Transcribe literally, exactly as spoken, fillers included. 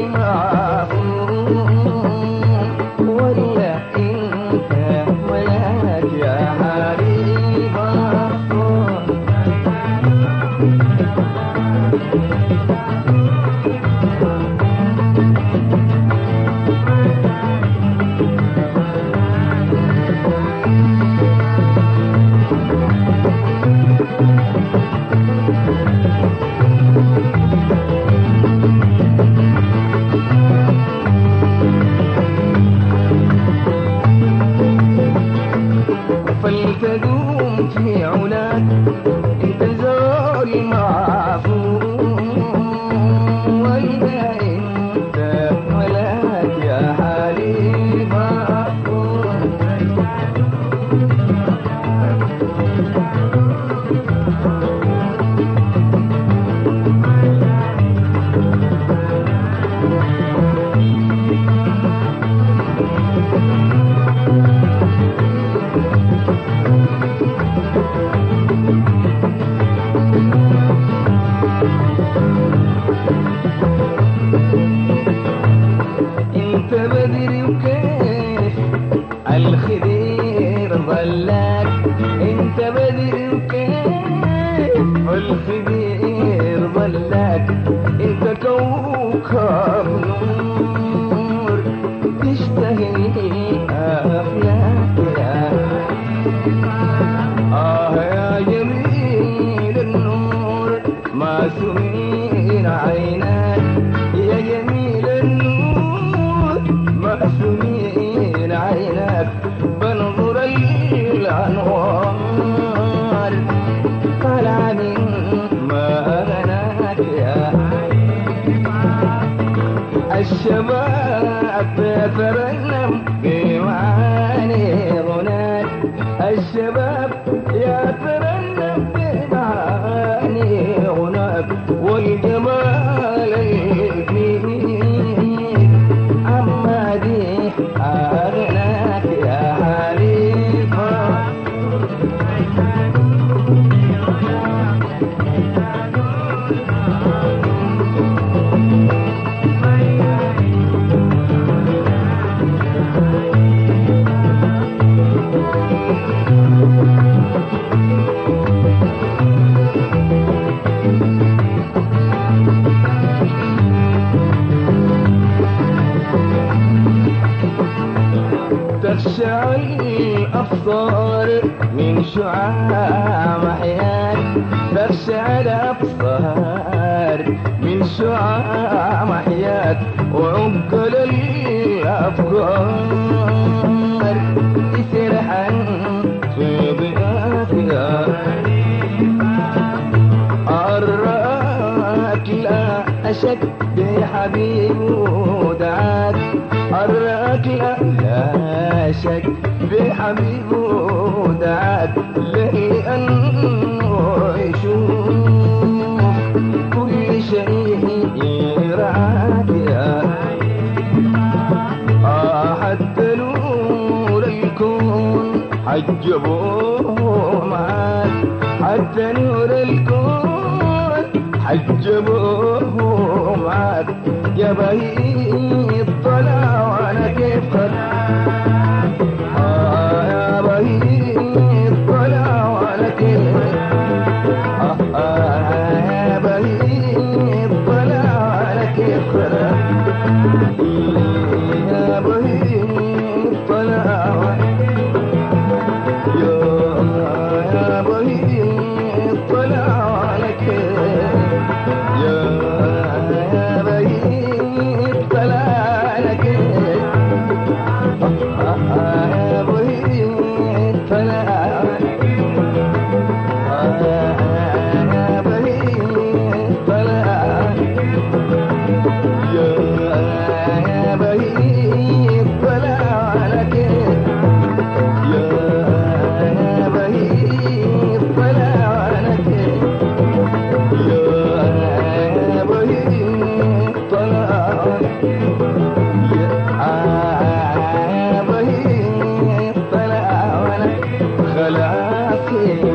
فلتدوم في علاك انت زول معفون، وإذا انت ملاك يا حليف عفون. انت بدري وكيف الخدير ظلاك، انت بدري وكيف الخدير ظلاك، انت كوكب نور تشتهي افلاك يا آه يا جميل النور ما سمين عيناك، يا جميل النور ما سمين عيناك، بنظر الأنوار طالعة من مغناك يا الشباب يترنم بمعاني غناك، الشباب يترنم بمعاني غناك، والجمال اللي فيك عما دي أغناك يا حليف. تخشع الأبصار من شعاع محياك، تخشع الأبصار من شعاع محياك، وعقل الأفكار يسرحا في ضياك يا أراك لا أشك بحبيب ودعاك، أراك لا لا شك بحبيب ودعاك، لأنه يشوف كل شيء يرعاك يا آه حتى نور الكون حجبوه معاك، حتى نور الكون حجبوه معاك، يا بهيج طلع وانا كيف خلاك آه يا بهيج طلع وانا كيف آه آه يا بهيج طلع وانا كيف خلاك يا بهيج طلع يا يا بهيج طلع وانا كيف يا يا بهيج طلع لك يا بهيج طلع يا بهيج طلع يا يا بهيج طلع لك يا يا بهيج طلع لك يا يا بهيج طلع يا بهيج طلع خلاص